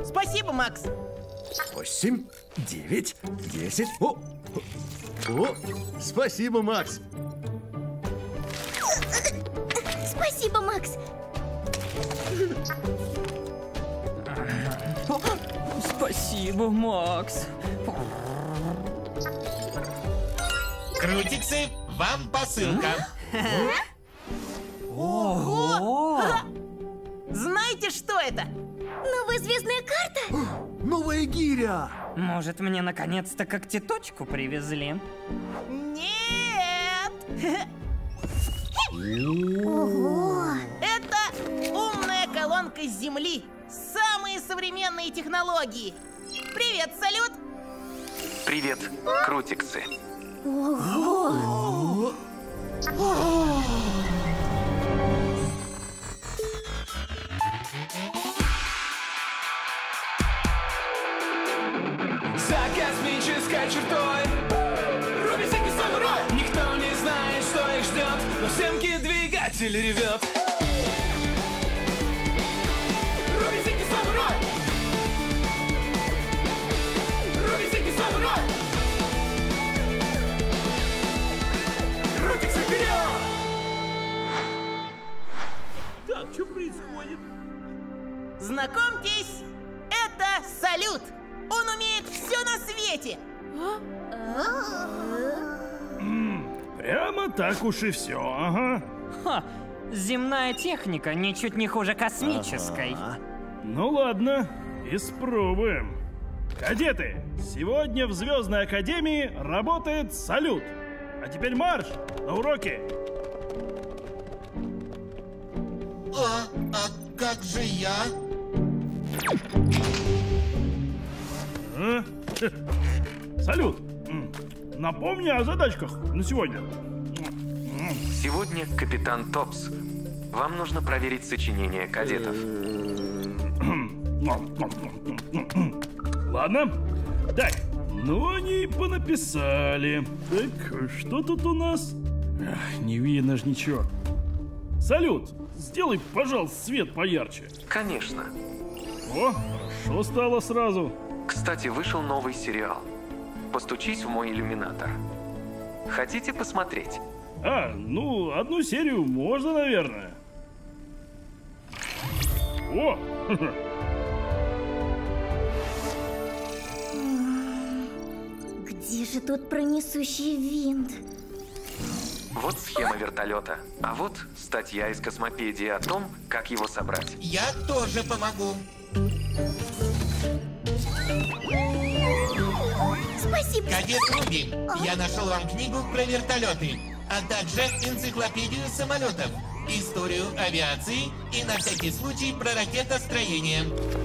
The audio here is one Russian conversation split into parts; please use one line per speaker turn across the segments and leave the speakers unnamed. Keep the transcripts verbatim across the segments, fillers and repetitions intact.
Спасибо, Макс.
Восемь, девять, десять. О, о, спасибо, Макс.
Спасибо, Макс.
Спасибо, Макс.
Крутиксы, вам посылка.
Ого!
Знаете, что это?
Новая звездная карта?
Новая гиря.
Может, мне наконец-то когтеточку привезли?
Нет!
Ого!
Это умная колонка с Земли. Самые современные технологии. Привет, салют!
Привет, Крутиксы.
Ого!
За космической чертой Рубисики самурай. Никто не знает, что их ждет, но всемки двигатель ревет. Рубисики самурай. Рубисики самурай. Крутиксы вперед!
Так, что происходит?
Знакомьтесь, это салют. Он умеет все на свете.
Прямо так уж и все, ага.
Ха! Земная техника ничуть не хуже космической.
Ага.
Ну ладно, испробуем. Кадеты, сегодня в Звездной Академии работает салют. А теперь марш на уроки.
А, а как же я?
А? Салют, м, напомни о задачках на сегодня.
Сегодня капитан Топс. Вам нужно проверить сочинение кадетов.
Ладно. Так, ну они и понаписали. Так, что тут у нас? Ах, не видно ж ничего. Салют, сделай, пожалуйста, свет поярче.
Конечно.
О, хорошо стало сразу.
Кстати, вышел новый сериал. Постучись в мой иллюминатор. Хотите посмотреть?
А, ну, одну серию можно, наверное. О!
Где же тут пронесущий винт?
Вот схема вертолета. А вот статья из космопедии о том, как его собрать.
Я тоже помогу.
Спасибо.
Кадет Руби, я нашел вам книгу про вертолеты, а также энциклопедию самолетов, историю авиации и на всякий случай про ракетостроение.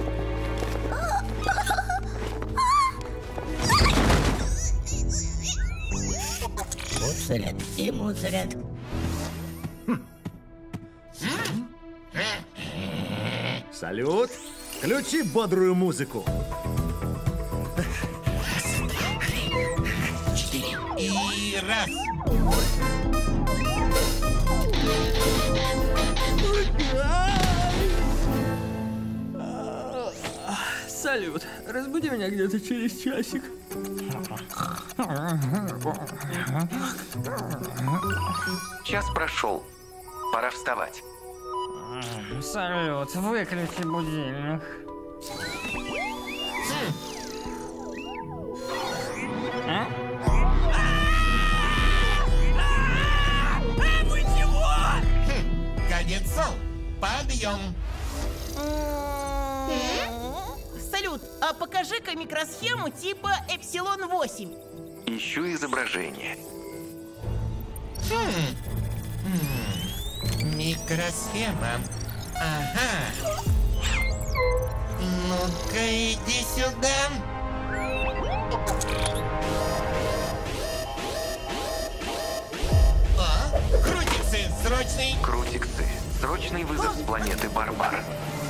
Мусорят и мусорят.
Салют, включи бодрую музыку.
И раз.
Салют, разбуди меня где-то через часик.
Час прошел. Пора вставать.
Салют, выключи будильник. А?
Кадет Сол, подъем.
Салют, а покажи-ка микросхему типа Эпсилон восемь.
Ищу изображение.
Хм. Хм. Микросхема. Ага. Ну-ка, иди сюда. О, Крутиксы, срочный.
Крутиксы. Срочный вызов с планеты Барбар.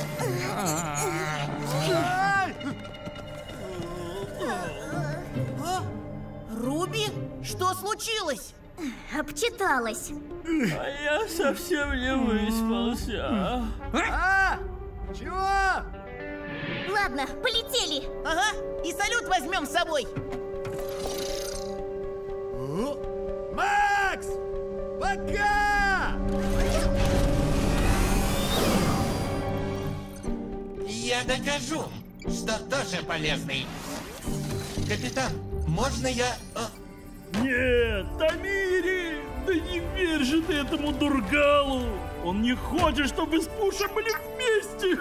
Руби, что случилось?
Обчиталась.
А я совсем не выспался.
А? Чего?
Ладно, полетели.
Ага, и салют возьмем с собой.
Макс! Пока!
Я докажу, что тоже полезный. Капитан, можно я... О,
Нет, Тамири! Да не верь же ты этому Дургалу! Он не хочет, чтобы мы с Пушем были вместе!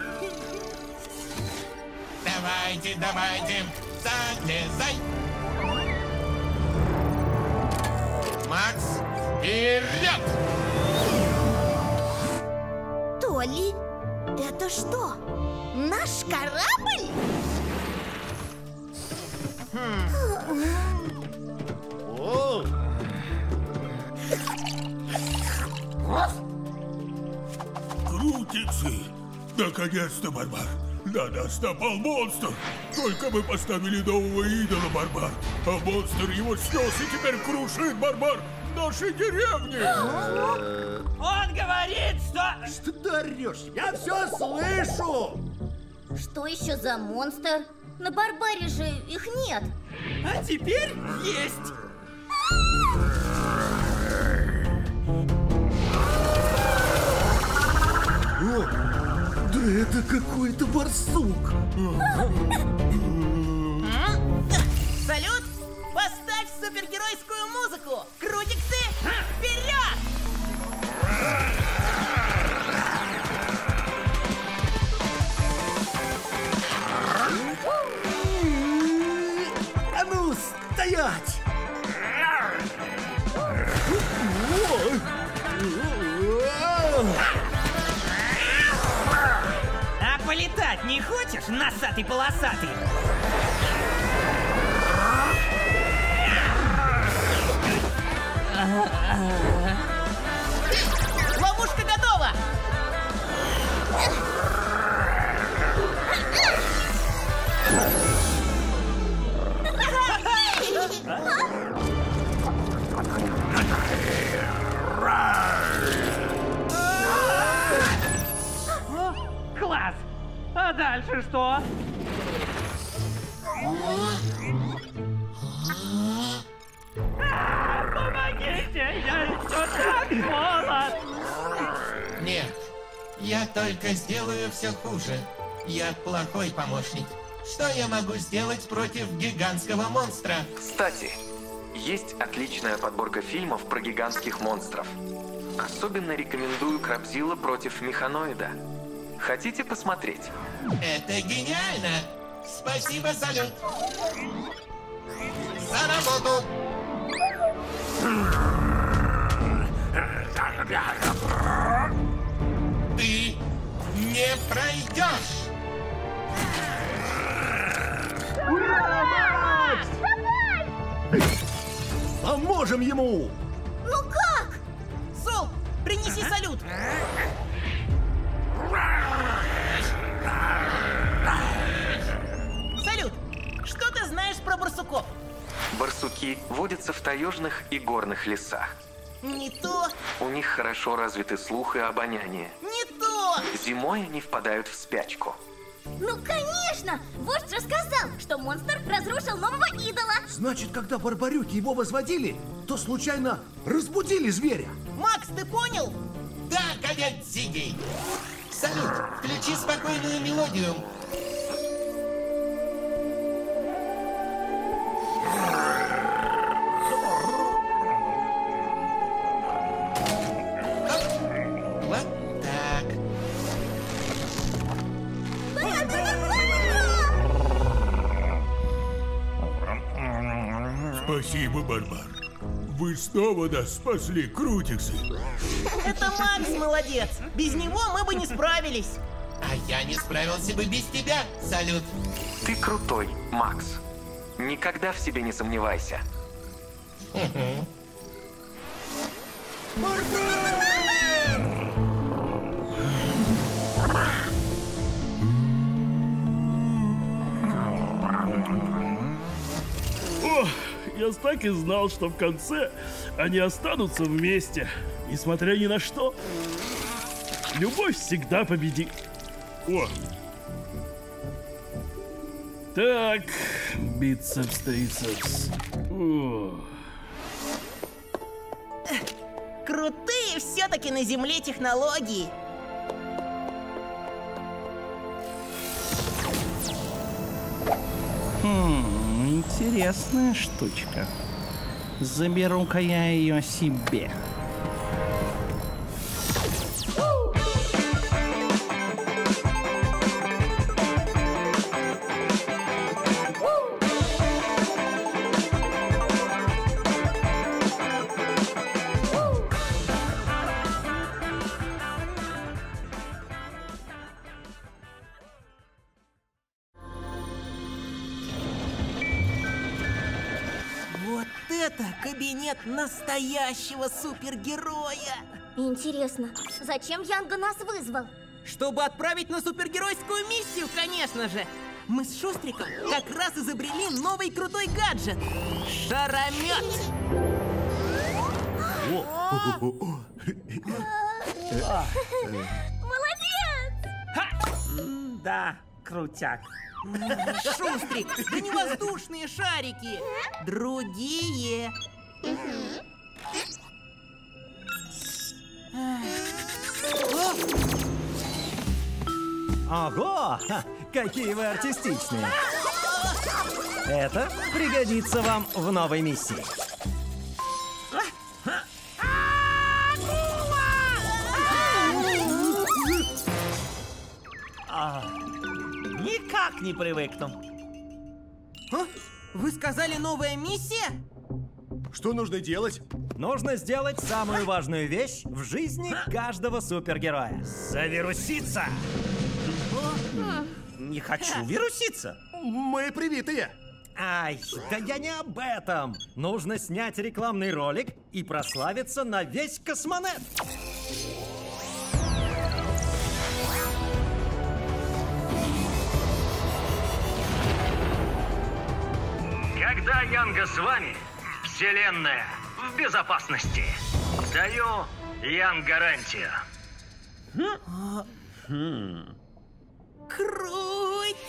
давайте, давайте, залезай! Макс, вперед!
Толи, это что? Наш корабль?
О!
Крутицы! Наконец-то, Барбар! На нас напал монстр! Только мы поставили нового идола, Барбар! А монстр его снес и теперь крушит, Барбар, наши деревни!
Он говорит, что...
Что ты орешь? Я все слышу!
Что еще за монстр? На Барбаре же их нет.
А теперь есть!
О, да это какой-то барсук!
Салют, поставь супергеройскую музыку. Крутиксы, вперед!
А ну, стоять!
А полетать не хочешь, носатый-полосатый?
Ловушка готова!
Класс! А дальше что? А, помогите! Я еще так молод!
Нет, я только сделаю все хуже. Я плохой помощник. Что я могу сделать против гигантского монстра?
Кстати, есть отличная подборка фильмов про гигантских монстров. Особенно рекомендую Крабзилла против Механоида. Хотите посмотреть?
Это гениально! Спасибо, Салют! За работу! Ты не пройдешь!
Поможем ему!
Ну как?
Сол, принеси салют. Салют, что ты знаешь про барсуков?
Барсуки водятся в таежных и горных лесах.
Не то,
У них хорошо развиты слух и обоняние.
не то.
Зимой они впадают в спячку.
Ну конечно! Вождь рассказал, что монстр разрушил нового идола.
Значит, когда барбарюки его возводили, то случайно разбудили зверя.
Макс, ты понял?
Да, кадет Зигей! Салют, включи спокойную мелодию. Оп, вот так.
Спасибо, Барбар. Вы снова нас спасли, Крутиксы.
Это Макс молодец. Без него мы бы не справились.
А я не справился бы без тебя, Салют.
Ты крутой, Макс. Никогда в себе не сомневайся.
О, я так и знал, что в конце они останутся вместе, несмотря ни на что. Любовь всегда победит. О, Так, бицепс, трицепс. О.
Крутые все-таки на Земле технологии.
Хм, интересная штучка. Заберу-ка я ее себе.
Вот это кабинет настоящего супергероя!
Интересно, зачем Янга нас вызвал?
Чтобы отправить на супергеройскую миссию, конечно же! Мы с Шустриком как раз изобрели новый крутой гаджет — шаромет!
Молодец!
Да, крутяк.
Шустрик, да не воздушные шарики! Другие!
Ого! Ха, какие вы артистичные! Это пригодится вам в новой миссии.
А, никак не привыкну.
А? Вы сказали, новая миссия?
Что нужно делать?
Нужно сделать самую важную вещь в жизни каждого супергероя.
Завируситься! Не хочу вируситься.
Мы привитые.
Ай, да я не об этом. Нужно снять рекламный ролик и прославиться на весь Космонет.
Когда Янга с вами, Вселенная в безопасности. Даю Ян гарантию.
Хм. Крутяк!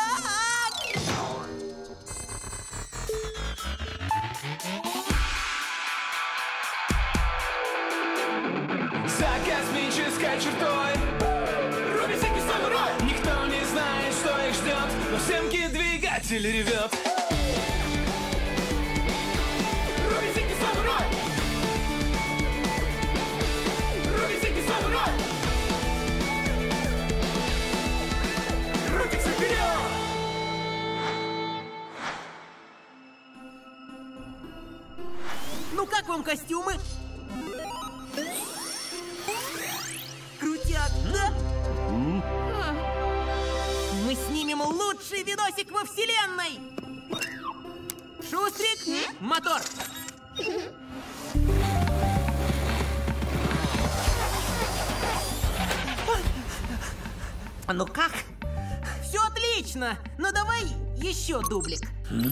За космической чертой Руби всякий самурай. Никто не знает, что их ждет, но в семке двигатель ревет. Руби всякий самурай. Руби всякий самурай. Крутится вперед!
Ну как вам костюмы? Крутяк, да? Мы снимем лучший видосик во вселенной! Шустрик, мотор!
Ну как?
Все отлично, но давай еще дублик.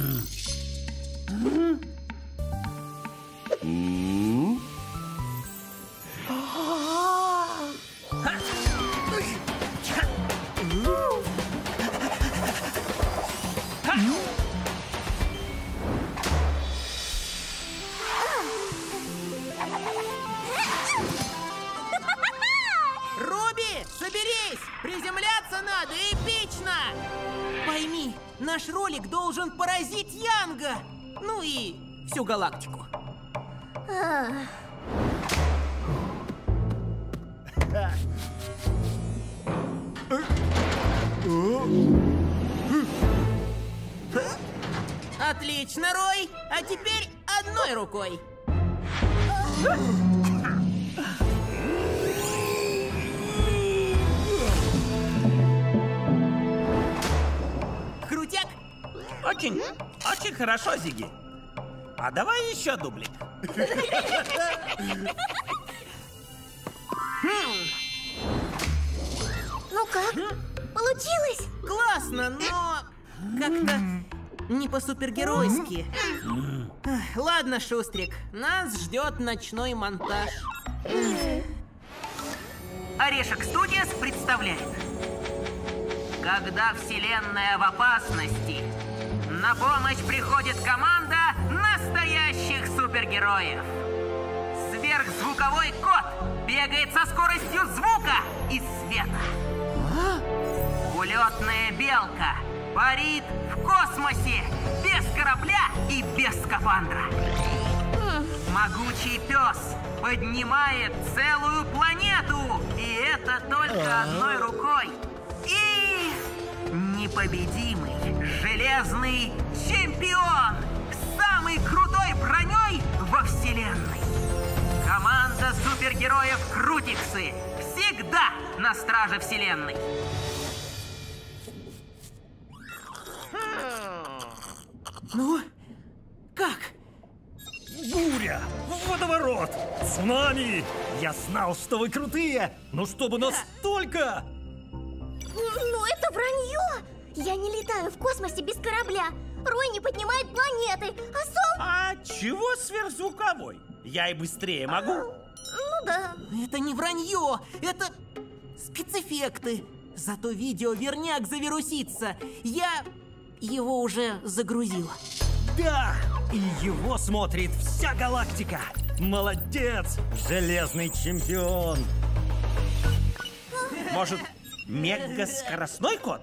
Руби, соберись! Приземляться надо эпично! Пойми, наш ролик должен поразить Янга! Ну и всю галактику. Отлично, Рой! А теперь одной рукой. Крутяк?
Очень, очень хорошо, Зиги. А давай еще дублик.
Ну как? Получилось?
Классно, но как-то не по-супергеройски. Ах, ладно, Шустрик, нас ждет ночной монтаж. Орешек Студиос представляет Когда Вселенная в опасности, на помощь приходит команда настоящих супергероев. Сверхзвуковой кот бегает со скоростью звука и света. Улетная белка парит в космосе без корабля и без скафандра. Могучий пес поднимает целую планету, и это только одной рукой. И непобедимый железный чемпион с самой крутой броней во вселенной. Команда супергероев Крутиксы всегда на страже вселенной.
Ну, как? Буря! Водоворот! Цунами! Я знал, что вы крутые, но чтобы настолько...
Ну это вранье! Я не летаю в космосе без корабля. Рой не поднимает планеты, а Сол...
А чего сверхзвуковой? Я и быстрее могу.
Ну да.
Это не вранье, это спецэффекты. Зато видео верняк завирусится. Я его уже загрузил.
Да! И его смотрит вся галактика. Молодец, железный чемпион.
Может, мега-скоростной кот?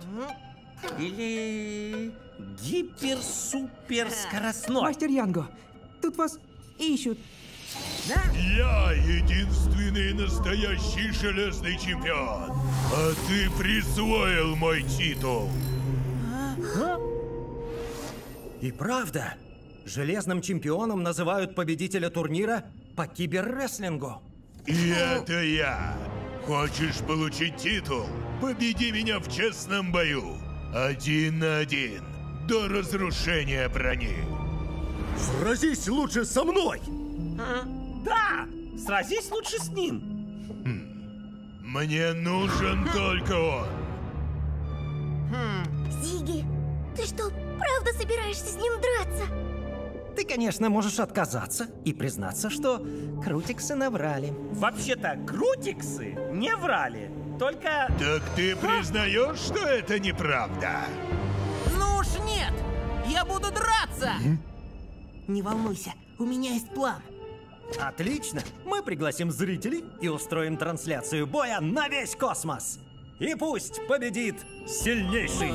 Или гипер-супер-скоростной?
Мастер Янго, тут вас ищут.
Да? Я единственный настоящий железный чемпион, а ты присвоил мой титул.
А? И правда, железным чемпионом называют победителя турнира по киберрестлингу.
И это я. Хочешь получить титул? Победи меня в честном бою. Один на один. До разрушения брони.
Сразись лучше со мной!
Да! Сразись лучше с ним.
Хм. Мне нужен только он.
Зиги, ты что, правда собираешься с ним драться?
Ты, конечно, можешь отказаться и признаться, что Крутиксы наврали.
Вообще-то, Крутиксы не врали. Только...
Так ты признаешь, что это неправда?
Ну уж нет! Я буду драться! Не волнуйся, у меня есть план.
Отлично! Мы пригласим зрителей и устроим трансляцию боя на весь космос. И пусть победит сильнейший!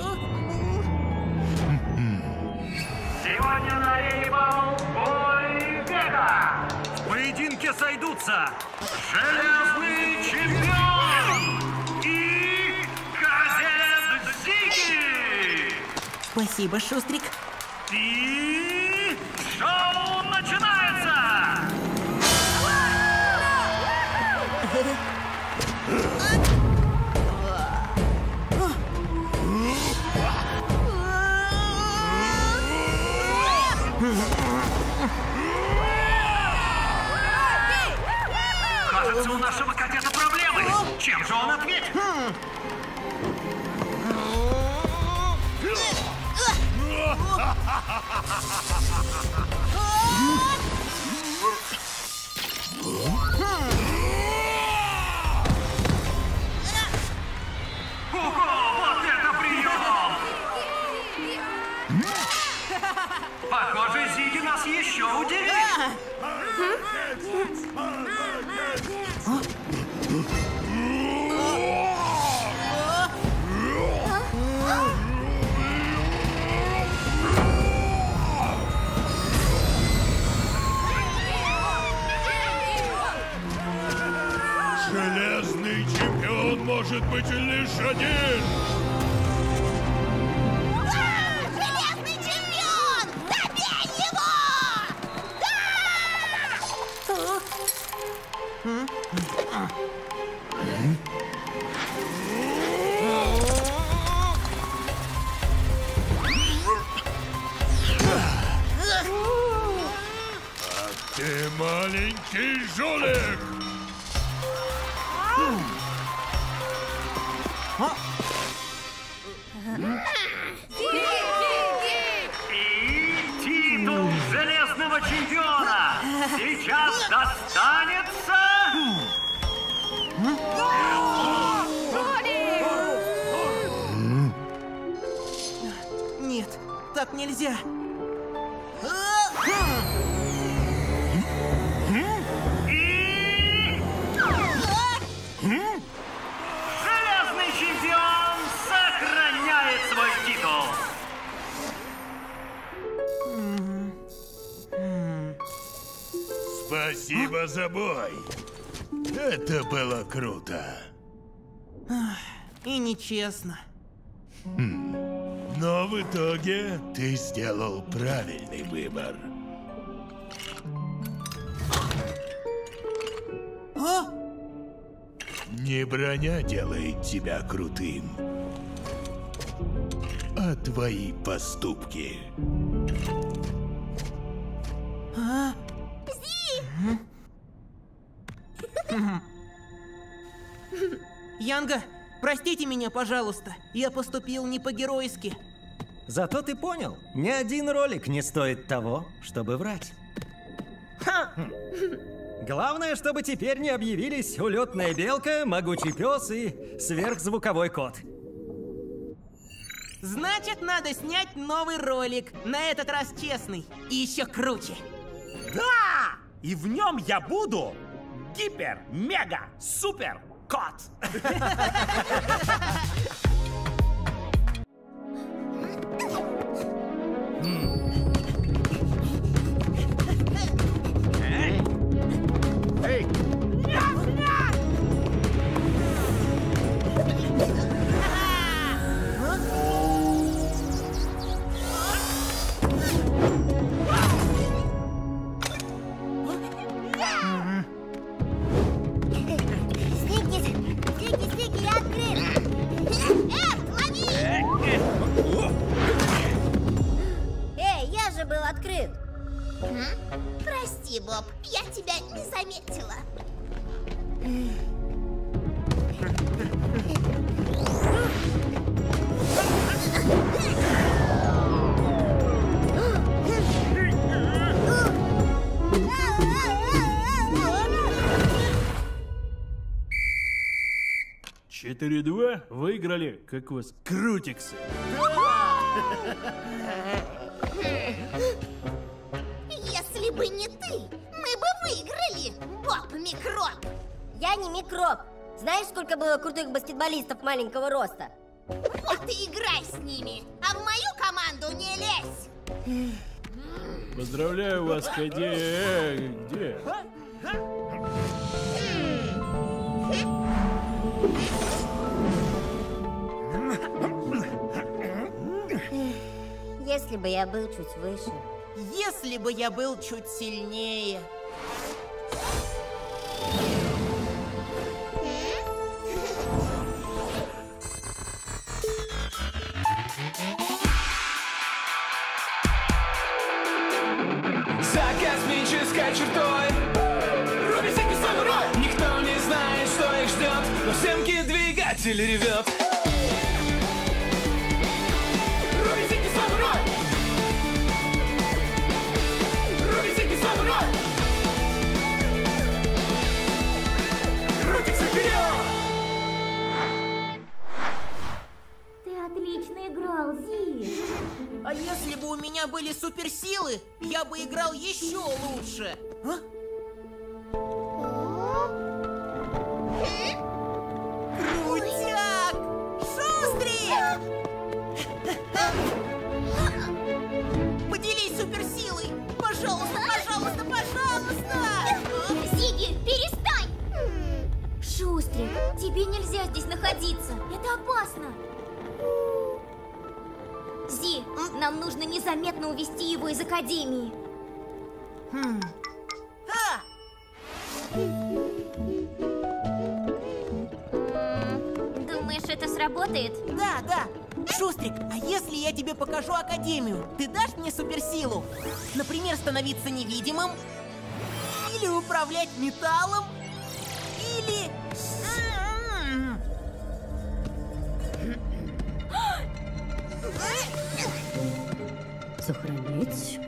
Сегодня на Рейбл бой века!
В поединке сойдутся Железный чемпион и Кадет Зиги!
Спасибо, Шустрик.
И шоу начинается! Кажется, у нашего кадета проблемы. Чем же он ответит? Ого, вот это прием! Похоже, Зиги нас еще удивит.
Железный чемпион может быть лишь один.
Железный чемпион! Добей его!
А ты маленький жулик!
И титул Железного чемпиона сейчас достанется...
так нельзя.
Железный чемпион сохраняет свой титул.
Спасибо за бой. Это было круто.
И нечестно.
Хм. Но в итоге ты сделал правильный выбор.
А?
Не броня делает тебя крутым, а твои поступки.
А? Янга, простите меня, пожалуйста. Я поступил не по-геройски.
Зато ты понял, ни один ролик не стоит того, чтобы врать. Ха! Главное, чтобы теперь не объявились улетная белка, могучий пес и сверхзвуковой кот.
Значит, надо снять новый ролик. На этот раз честный. И еще круче.
Да! И в нем я буду гипер, мега, супер кот.
Эй!
Открыт. Прости, Боб, я тебя не заметила.
четыре-два выиграли, как у вас крутиксы.
Если бы не ты, мы бы выиграли, Боб Микроб.
Я не микроб. Знаешь, сколько было крутых баскетболистов маленького роста?
Вот и играй с ними, а в мою команду не лезь.
Поздравляю вас, Кади. Где?
Если бы я был чуть выше.
Если бы я был чуть сильнее.
За космической чертой Рубисики самурай. Никто не знает, что их ждет, но всемки двигатель ревет. Рубисики самурай. Рубисики самурай. Рубик вперед!
Ты отлично играл, Зи.
А если бы у меня были суперсилы, я бы играл еще лучше. А? Крутяк! Шустрик! Поделись суперсилой! Пожалуйста, пожалуйста, пожалуйста!
Зигги, перестань! Шустрик, тебе нельзя здесь находиться. Это опасно. Зи, нам нужно незаметно увести его из Академии.
Хм. А!
Думаешь, это сработает?
Да, да. Шустрик, а если я тебе покажу Академию, ты дашь мне суперсилу? Например, становиться невидимым? Или управлять металлом? Или...
Сохранить.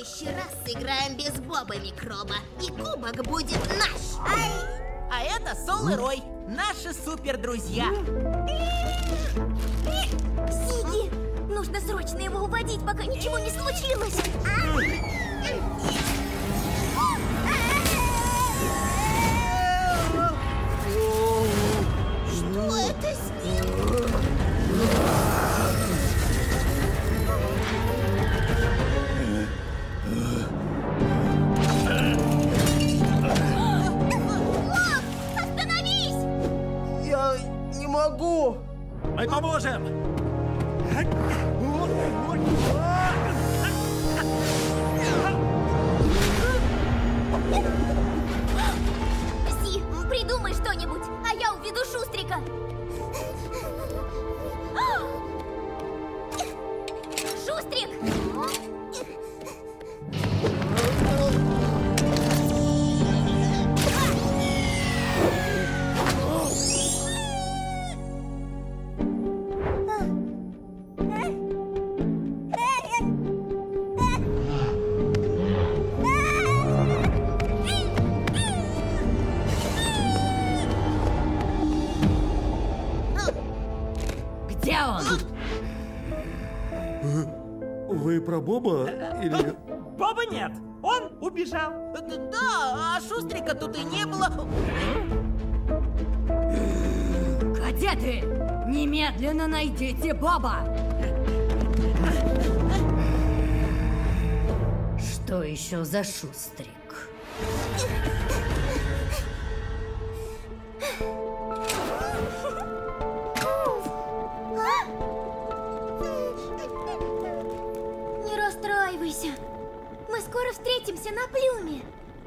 следующий раз сыграем без Боба Микроба, и кубок будет наш. Ай!
А это Сол и Рой, наши супер друзья.
Сиги, нужно срочно его уводить, пока ничего не случилось.
Что это с ним?
Могу!
Мы поможем!
Си, придумай что-нибудь, а я уведу Шустрика. Шустрик!
Где он?
Вы про Боба или...
Боба нет, он убежал.
Да, а Шустрика тут и не было.
Кадеты, немедленно найдите Боба. Что еще за Шустрик?
Не расстраивайся. Мы скоро встретимся на Плюме.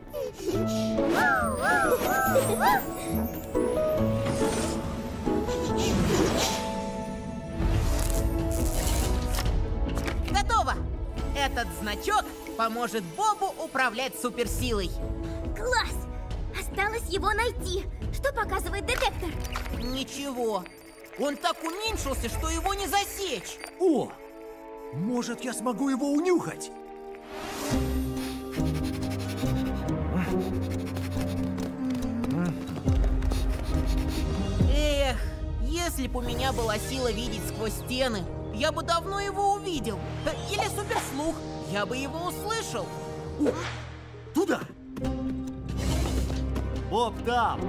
Готово! Этот значок поможет Бобу управлять суперсилой.
Класс! Осталось его найти. Что показывает детектор?
Ничего. Он так уменьшился, что его не засечь.
О! Может, я смогу его унюхать?
Эх, если бы у меня была сила видеть сквозь стены, я бы давно его увидел. Или суперслух, я бы его услышал.
О, туда!
Боб там!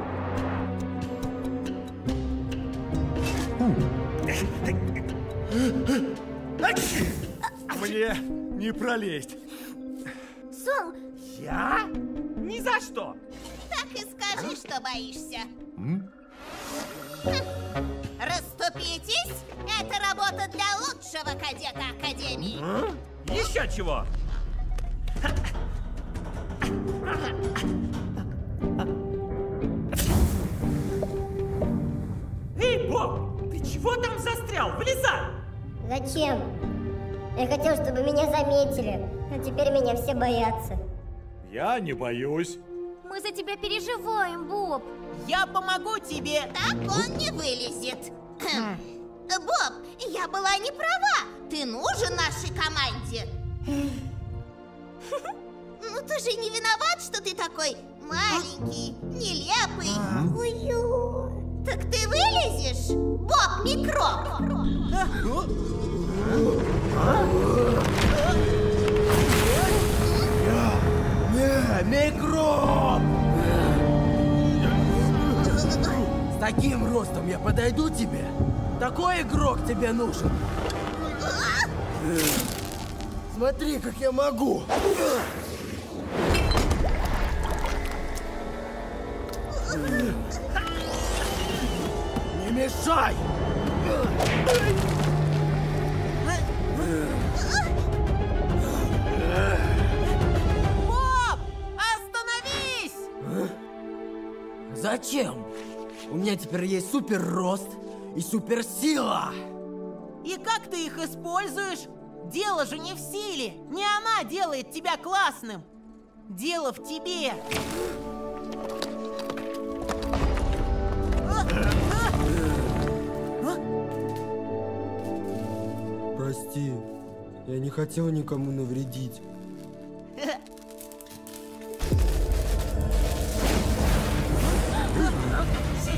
Мне не пролезть.
Сол!
Я? Ни за что!
Так и скажи, что боишься. Расступитесь! Это работа для лучшего кадета Академии.
А? Еще чего? Эй, Боб! Ты чего там застрял? Вылезай!
Зачем? Я хотел, чтобы меня заметили, а теперь меня все боятся.
Я не боюсь.
Мы за тебя переживаем, Боб.
Я помогу тебе.
Так он не вылезет. Боб, я была не права. Ты нужен нашей команде. Ну ты же не виноват, что ты такой маленький, нелепый. Ую. Так ты вылезешь, Боб Микроб?
Не, Микроб! С таким ростом я подойду тебе? Такой игрок тебе нужен. Смотри, как я могу. Не мешай!
Боб, остановись!
Зачем? У меня теперь есть супер рост и суперсила.
И как ты их используешь? Дело же не в силе. Не она делает тебя классным. Дело в тебе.
Прости, я не хотел никому навредить.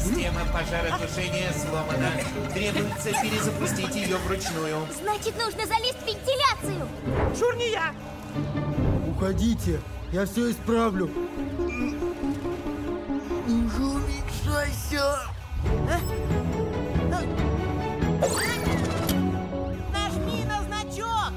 Система пожаротушения сломана. Требуется перезапустить ее вручную.
Значит, нужно залезть в вентиляцию.
Чур не я.
Уходите, я все исправлю. Уже уменьшайся.
Нажми на значок.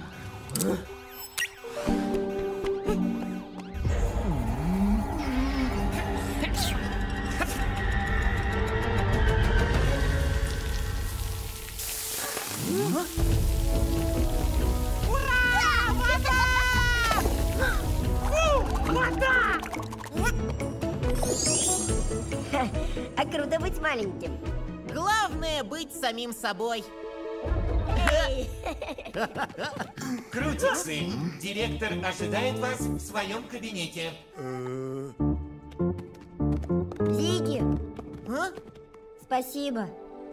А круто быть маленьким.
Главное быть самим собой.
Крутицы, директор ожидает вас в своем кабинете.
Зигги,
А?
спасибо.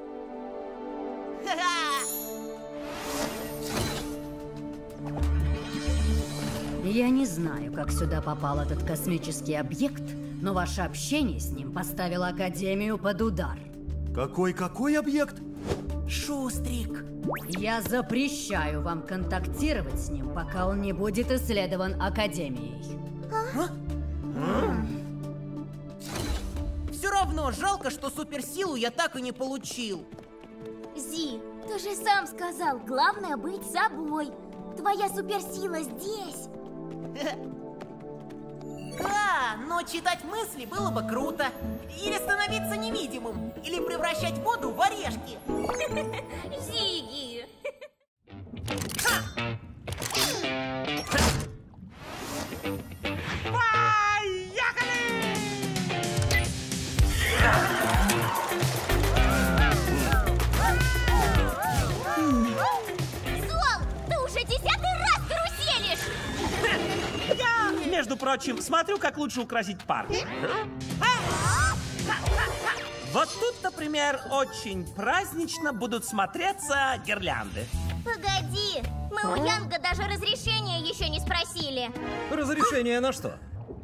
Я не знаю, как сюда попал этот космический объект, но ваше общение с ним поставило Академию под удар.
Какой-какой объект?
Шустрик.
Я запрещаю вам контактировать с ним, пока он не будет исследован Академией.
Все равно жалко, что суперсилу я так и не получил.
Зи, ты же сам сказал, главное быть собой. Твоя суперсила здесь.
Да, но читать мысли было бы круто. Или становиться невидимым. Или превращать воду в орешки.
Зигги.
Сол, ты уже десятый раз каруселишь!
Я, между прочим, смотрю, как лучше украсить парк. Вот тут, например, очень празднично будут смотреться гирлянды.
Погоди, мы у Янга даже разрешения еще не спросили.
Разрешение на что?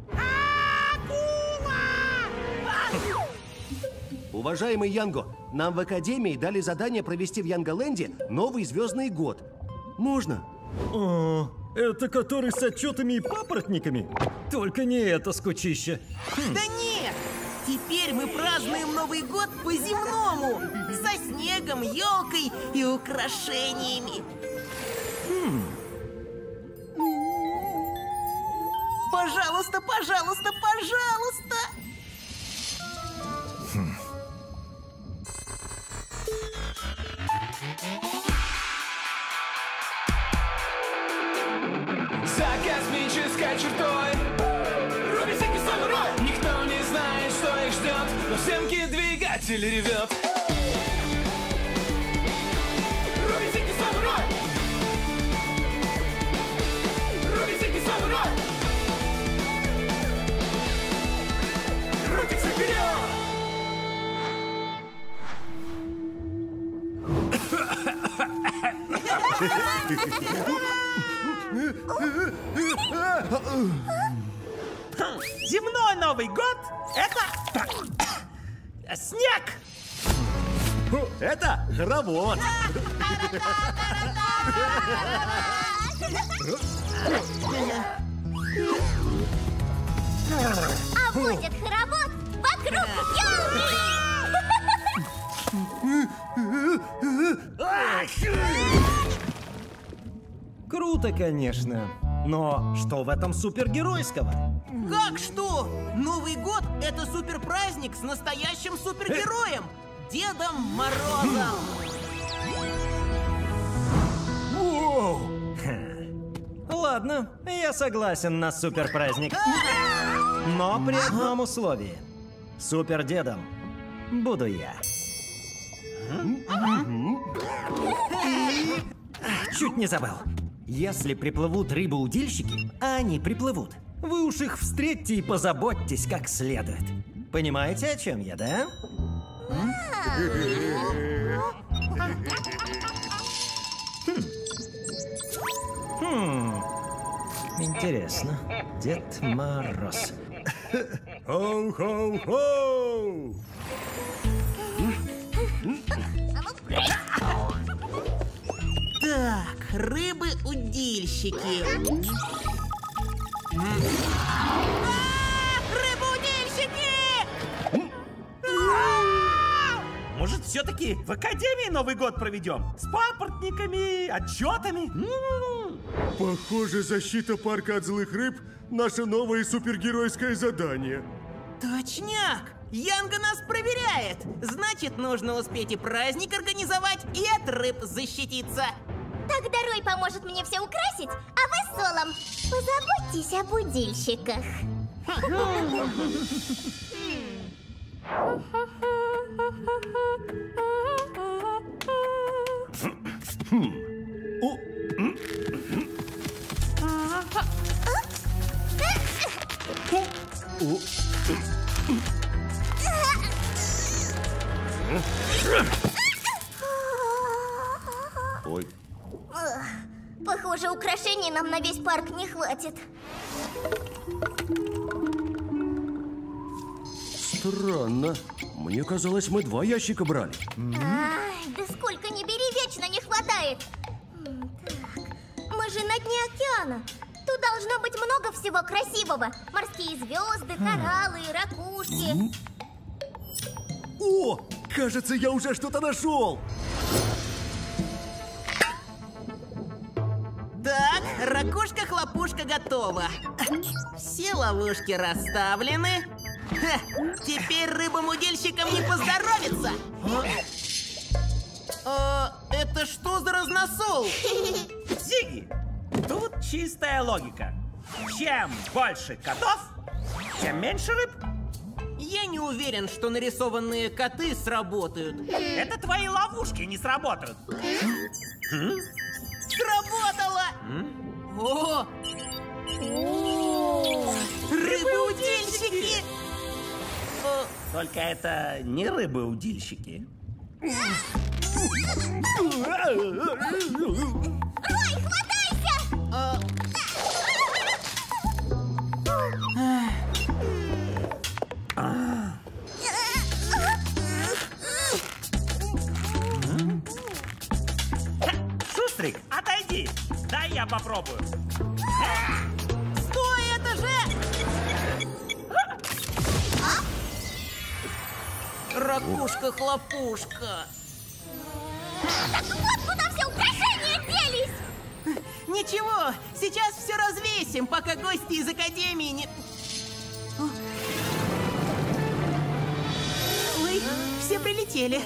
Уважаемый Янго, нам в Академии дали задание провести в Янголенде новый звездный год. Можно?
О, это который с отчетами и папоротниками? Только не это скучище. Хм.
Да нет! Теперь мы празднуем Новый год по-земному. Со снегом, елкой и украшениями.
Хм.
Пожалуйста, пожалуйста, пожалуйста!
Хм.
За космической чертой Руби всякий свой рой. Никто не знает, что их ждет, но всемки двигатель ревет. Руби всякий свой рой. Руби всякий свой рой. Крутится вперед.
Земной Новый год — это снег.
Это хоровод.
А будет хоровод вокруг
Круто, конечно. Но что в этом супергеройского?
Как что? Новый год — это суперпраздник с настоящим супергероем — Дедом Морозом.
Воу! Ладно, я согласен на суперпраздник. Но при одном условии. Супердедом буду я. Чуть не забыл. Если приплывут рыбоудильщики, а они приплывут, вы уж их встретьте и позаботьтесь как следует. Понимаете, о чем я, да? Хм. Хм. Интересно. Дед Мороз.
Хоу-хоу-хоу!
рыбы-удильщики. Рыбы-удильщики!
Может, все-таки в Академии Новый год проведем? С папоротниками, отчетами?
Похоже, защита парка от злых рыб – наше новое супергеройское задание.
Точняк! Янга нас проверяет! Значит, нужно успеть и праздник организовать, и от рыб защититься.
Тогда Рой поможет мне все украсить, а вы с Солом позаботьтесь о будильщиках.
Ой.
Похоже, украшений нам на весь парк не хватит.
Странно. Мне казалось, мы два ящика брали.
Ай, да сколько ни бери, вечно не хватает. М, Так, мы же на дне океана. Тут должно быть много всего красивого. Морские звезды, кораллы, ракушки.
О, кажется, я уже что-то нашел.
Так, ракушка-хлопушка готова. Все ловушки расставлены. Ха, теперь рыбам-удильщикам не поздоровится. А, это что за разносол?
Зигги, тут чистая логика. Чем больше котов, тем меньше рыб.
Я не уверен, что нарисованные коты сработают.
Это твои ловушки не сработают.
Сработало! О! Рыбы-удильщики!
Только это не рыбы-удильщики.
Ой, хватайся!
А...
Шустрик, отойди! Дай я попробую.
Стой, это же... Ракушка-хлопушка.
Вот куда все украшения делись!
Ничего, сейчас все развесим, пока гости из Академии не... Ой, все прилетели.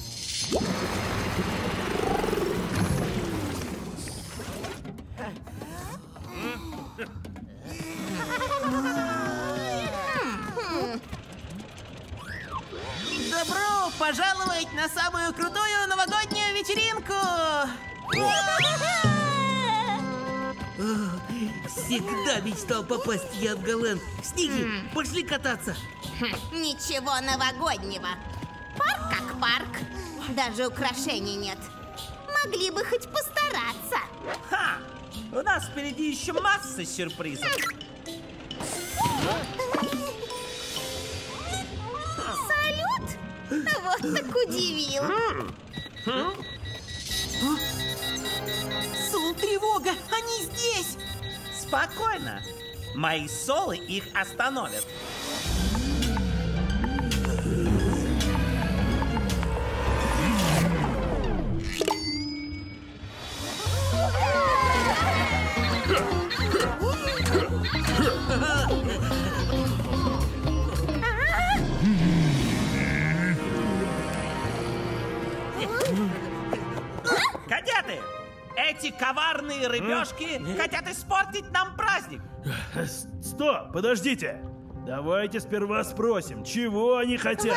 Добро пожаловать на самую крутую новогоднюю вечеринку!
Всегда мечтал попасть в Янголенд. Снеги, пошли кататься.
Ничего новогоднего. Парк как парк. Даже украшений нет. Могли бы хоть постараться.
Ха! У нас впереди еще масса сюрпризов.
Салют? Вот так удивил.
Сол, тревога! Они здесь!
Спокойно. Мои солы их остановят. Кадеты! Эти коварные рыбешки хотят испортить нам праздник.
Стоп, подождите. Давайте сперва спросим, чего они хотят.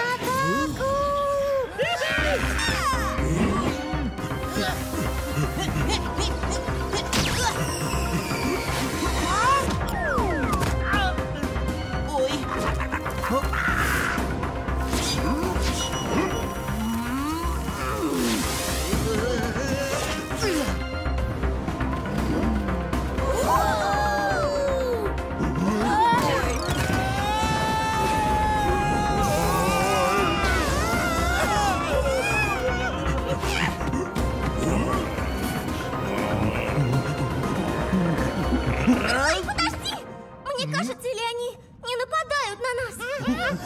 Ой!
Кажется ли, они не нападают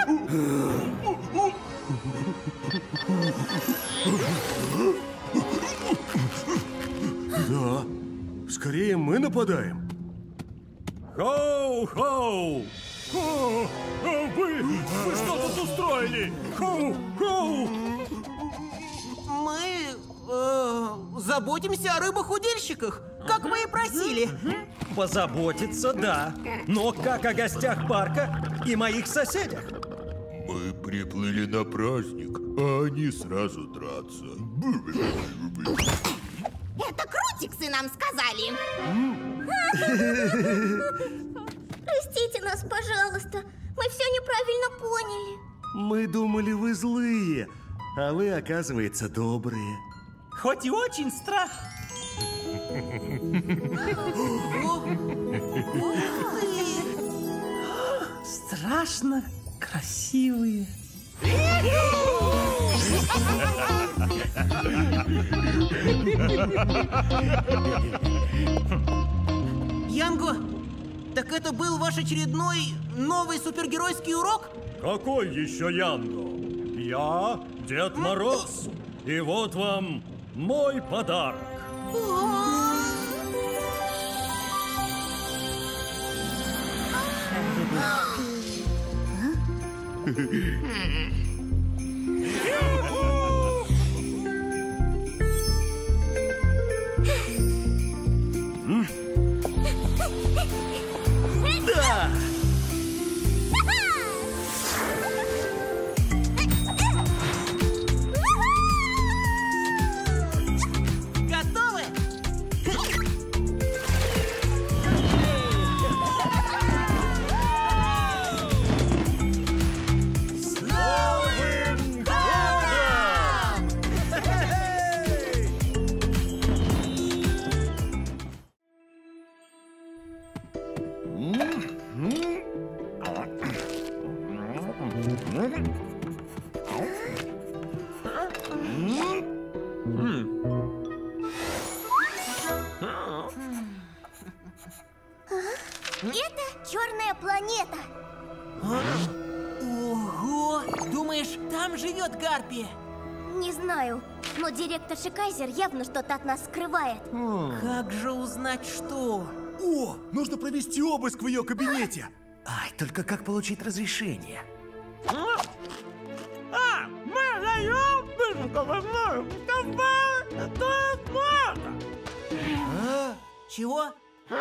на нас?
Да, скорее мы нападаем.
Хоу-хоу! О, вы, вы что тут устроили? Хоу-хоу!
Мы э, заботимся о рыбах-удильщиках, как вы и просили.
Позаботиться, да. Но как о гостях парка и моих соседях?
Мы приплыли на праздник, а они сразу драться.
Это крутиксы нам сказали.
Простите нас, пожалуйста. Мы все неправильно поняли.
Мы думали, вы злые, а вы, оказывается, добрые.
Хоть и очень страшно. Страшно красивые.
Янго, так это был ваш очередной новый супергеройский урок?
Какой еще Янго? Я Дед Мороз. И вот вам мой подарок.
Да! Готовы?
С Новым годом!
Это черная планета.
Ого! Думаешь, там живет Гарпия?
Не знаю, но директор Шикайзер явно что-то от нас скрывает.
Как же узнать, что?
О, нужно провести обыск в ее кабинете. Ай, только как получить разрешение?
А, мы даем
А? Чего?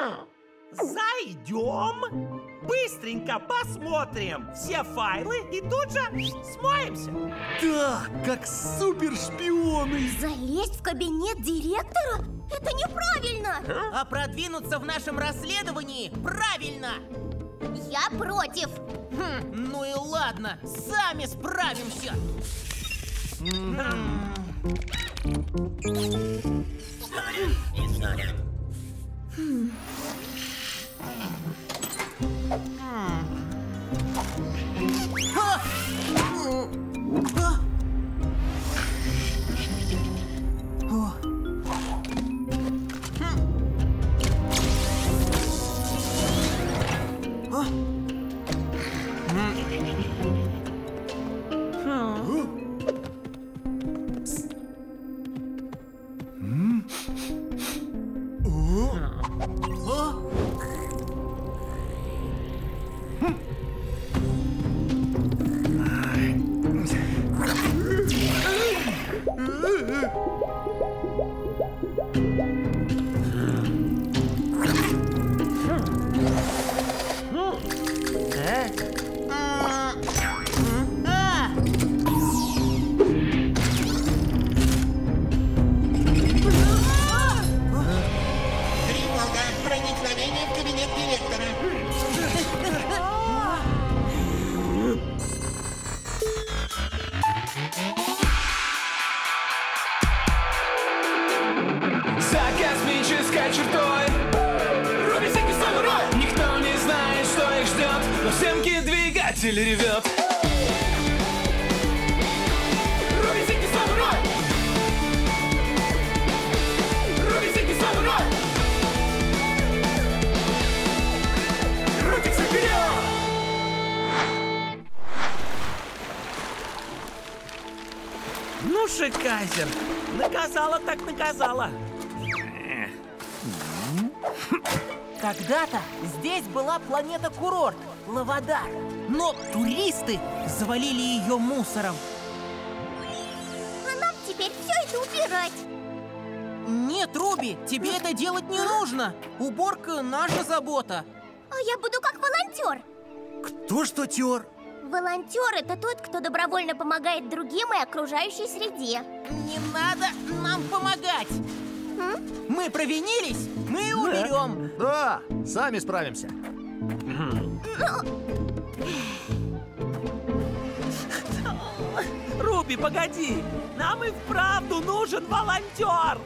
Зайдем, быстренько посмотрим все файлы и тут же смоемся.
Да, как супершпионы.
Залезть в кабинет директора? Это неправильно.
А продвинуться в нашем расследовании правильно.
Я против.
Хм, ну и ладно, сами справимся.
Хм.
А! А! О. Хм. А?
Тревога! Проникновение в кабинет директора!
За космической чертой Рубисики самурай. Никто не знает, что их ждет, но всемки двигатель ревет. Рубисики самурай. Рубисики самурай.
Кайзер. Наказала так наказала.
Когда-то здесь была планета-курорт, Лавадар. Но туристы завалили ее мусором.
А нам теперь все это убирать.
Нет, Руби, тебе это делать не нужно. Уборка — наша забота.
А я буду как волонтер.
Кто что тер?
Волонтер — это тот, кто добровольно помогает другим и окружающей среде.
Не надо нам помогать.
М?
Мы провинились, мы уберем.
Да, сами справимся.
Руби, погоди! Нам и вправду нужен волонтер!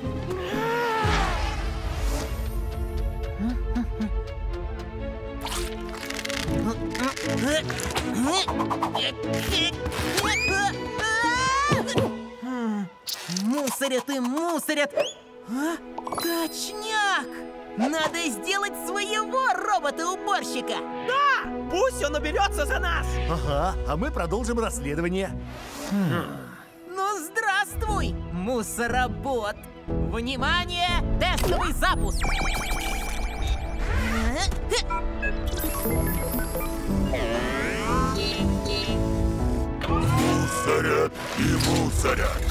Мусорят и мусорят. А? Точняк! Надо сделать своего робота-уборщика.
Да! Пусть он уберется за нас!
Ага, а мы продолжим расследование.
Ну, здравствуй, мусоробот! Внимание, тестовый запуск!
Мусорят и мусорят.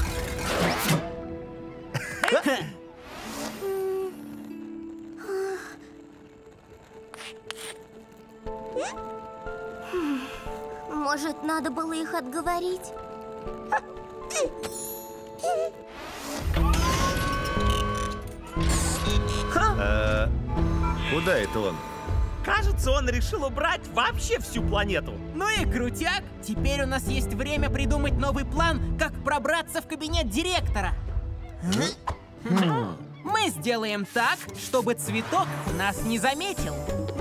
Может, надо было их отговорить?
Э, куда это он?
Кажется, он решил убрать вообще всю планету.
Ну и крутяк! Теперь у нас есть время придумать новый план, как пробраться в кабинет директора. Мы сделаем так, чтобы цветок нас не заметил.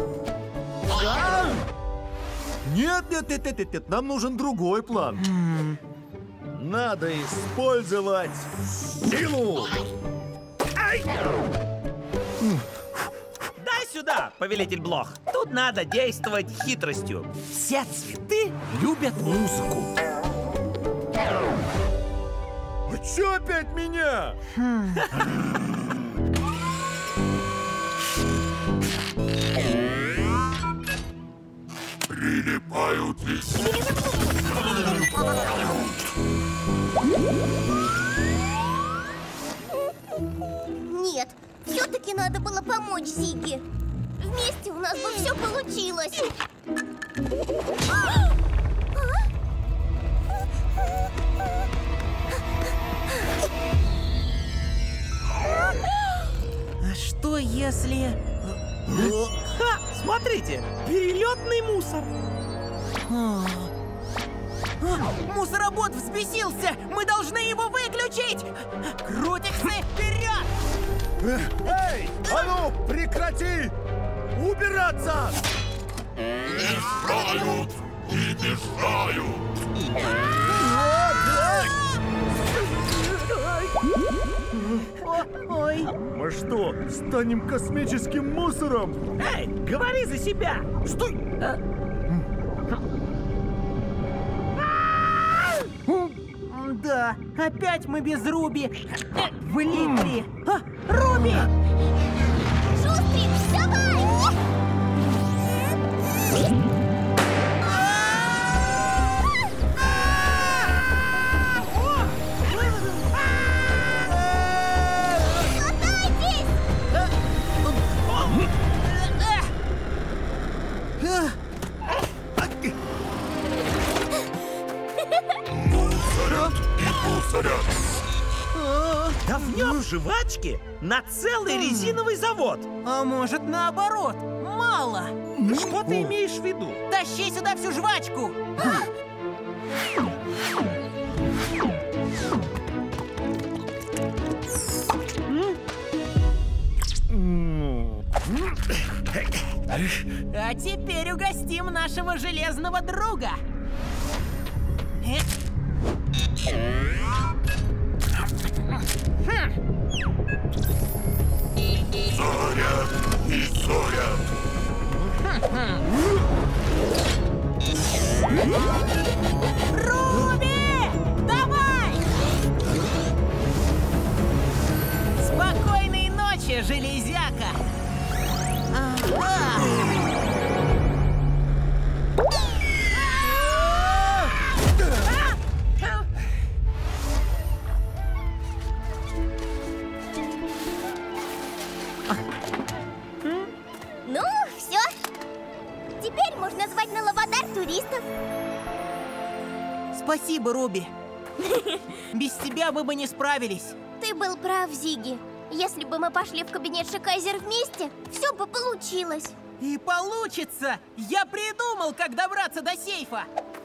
Нет, нет, нет, нет, нет, нет, нам нужен другой план. Надо использовать силу.
Ай! Дай сюда, повелитель блох. Тут надо действовать хитростью. Все цветы любят музыку.
А чё опять меня?
Прилипают листья.
Нет, все-таки надо было помочь Зигги. Вместе у нас бы все получилось.
А что если...
Ха! Смотрите, перелетный мусор.
А, а, мусоробот взбесился! Мы должны его выключить! Крутиксы, вперед!
Эй, а ну, прекрати! Убираться!
Мешают и мешают.
Ой.
Мы что, станем космическим мусором?
Эй, говори за себя!
Стой!
Да, опять мы без Руби. Влипли. А, Руби!
Шустрик, давай!
Мусорят и мусорят.
Да в нем жвачки на целый резиновый завод.
А может, наоборот? Мало.
Что ты имеешь в виду?
Тащи сюда всю жвачку. А теперь угостим нашего железного друга.
Зорят и зорят.
Руби! Давай! настоящая железяка! Ага!
Ну, все. Теперь можно звать на Лавадар туристов.
Спасибо, Руби. Без тебя мы бы не справились.
Ты был прав, Зигги. Если бы мы пошли в кабинет Шикайзер вместе, все бы получилось.
И получится! Я придумал, как добраться до сейфа!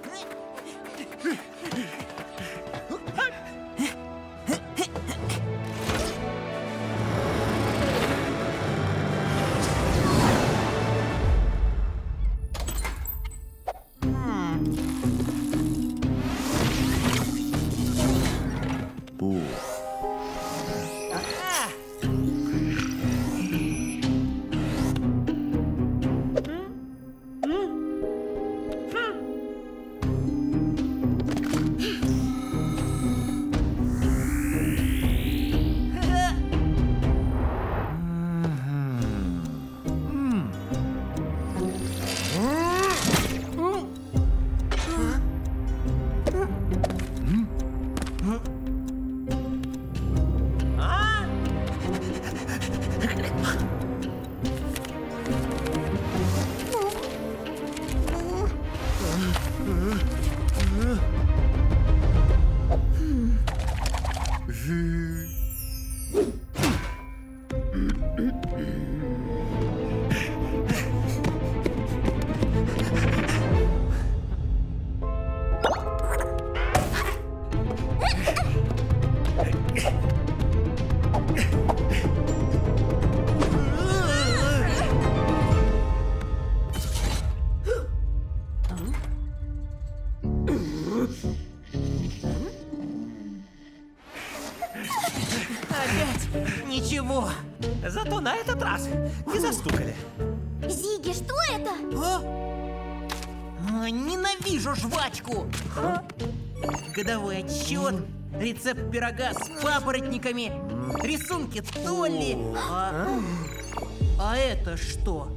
Опять ничего.
Зато на этот раз не застукали.
Зигги, что это?
А? А, ненавижу жвачку. А? Годовой отчет, рецепт пирога с папоротниками, рисунки Толли. А, а это что?